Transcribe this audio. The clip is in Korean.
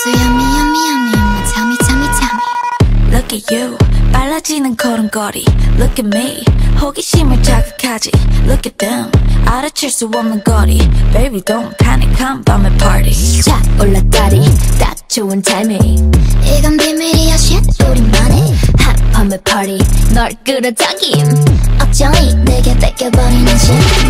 So yummy yummy yummy tell me tell me tell me Look at you 빨라지는 걸음걸이 Look at me 호기심을 자극하지 Look at them 알아챌 수 없는 거리 Baby don't panic 한 밤의 party 자 올라다리 딱 좋은 타이밍 이건 비밀이야 shit 우리만의 한 밤의 party 널 끌어당김 억정이 내게 뺏겨버리는 shit